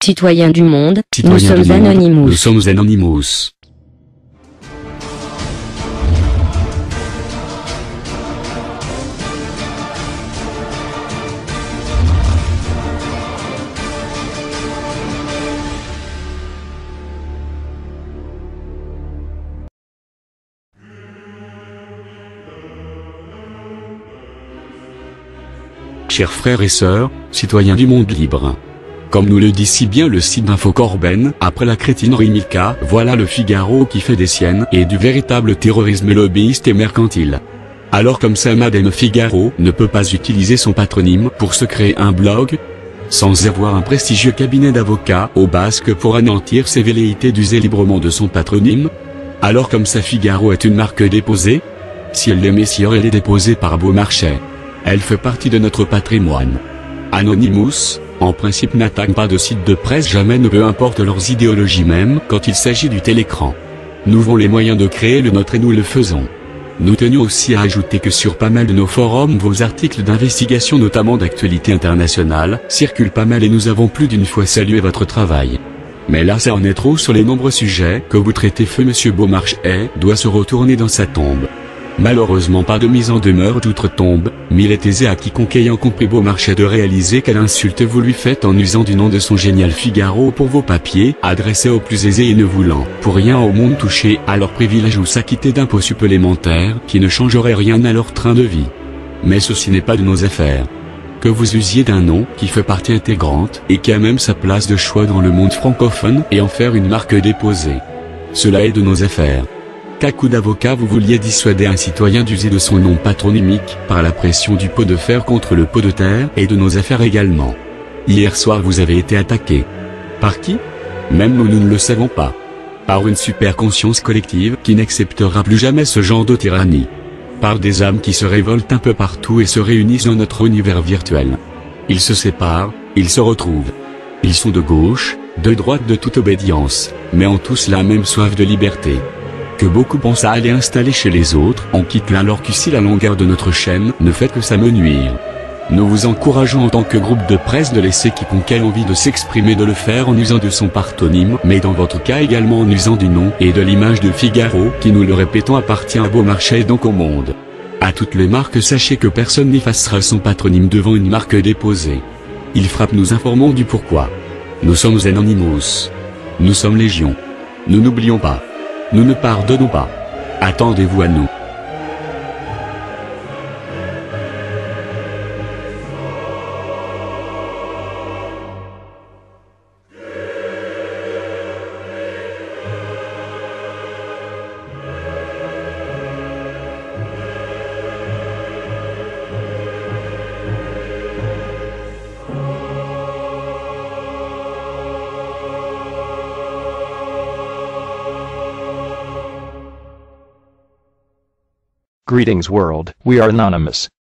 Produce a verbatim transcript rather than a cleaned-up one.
Citoyens du monde, Citoyens nous du sommes monde, Anonymous. Nous sommes Anonymous. Chers frères et sœurs, citoyens du monde libre. Comme nous le dit si bien le site d'Info Corben, après la crétinerie Milka, voilà le Figaro qui fait des siennes et du véritable terrorisme lobbyiste et mercantile. Alors comme ça Madame Figaro ne peut pas utiliser son patronyme pour se créer un blog, sans avoir un prestigieux cabinet d'avocats au basque pour anéantir ses velléités d'user librement de son patronyme, alors comme ça Figaro est une marque déposée, si elle l'est messieurs elle est déposée par Beaumarchais. Elle fait partie de notre patrimoine. Anonymous, en principe n'attaque pas de site de presse jamais ne peu importe leurs idéologies même quand il s'agit du télécran. Nous avons les moyens de créer le nôtre et nous le faisons. Nous tenions aussi à ajouter que sur pas mal de nos forums vos articles d'investigation notamment d'actualité internationale circulent pas mal et nous avons plus d'une fois salué votre travail. Mais là ça en est trop sur les nombreux sujets que vous traitez feu monsieur Beaumarchais doit se retourner dans sa tombe. Malheureusement pas de mise en demeure d'outre-tombe, mais il est aisé à quiconque ayant compris Beaumarchais de réaliser quelle insulte vous lui faites en usant du nom de son génial Figaro pour vos papiers, adressés aux plus aisés et ne voulant, pour rien au monde toucher à leurs privilèges ou s'acquitter d'impôts supplémentaires qui ne changeraient rien à leur train de vie. Mais ceci n'est pas de nos affaires. Que vous usiez d'un nom qui fait partie intégrante et qui a même sa place de choix dans le monde francophone et en faire une marque déposée. Cela est de nos affaires. Qu'à coup d'avocat vous vouliez dissuader un citoyen d'user de son nom patronymique par la pression du pot de fer contre le pot de terre et de nos affaires également. Hier soir vous avez été attaqué. Par qui? Même nous nous ne le savons pas. Par une super conscience collective qui n'acceptera plus jamais ce genre de tyrannie. Par des âmes qui se révoltent un peu partout et se réunissent dans notre univers virtuel. Ils se séparent, ils se retrouvent. Ils sont de gauche, de droite de toute obédience, mais ont tous la même soif de liberté. Que beaucoup pensent à aller installer chez les autres, on quitte là alors qu'ici la longueur de notre chaîne ne fait que ça me nuire. Nous vous encourageons en tant que groupe de presse de laisser quiconque ait envie de s'exprimer de le faire en usant de son patronyme, mais dans votre cas également en usant du nom et de l'image de Figaro qui nous le répétons appartient à Beaumarchais et donc au monde. À toutes les marques sachez que personne n'effacera son patronyme devant une marque déposée. Il frappe nous informons du pourquoi. Nous sommes Anonymous. Nous sommes Légion. Nous n'oublions pas. Nous ne pardonnons pas. Attendez-vous à nous. Greetings world, we are Anonymous.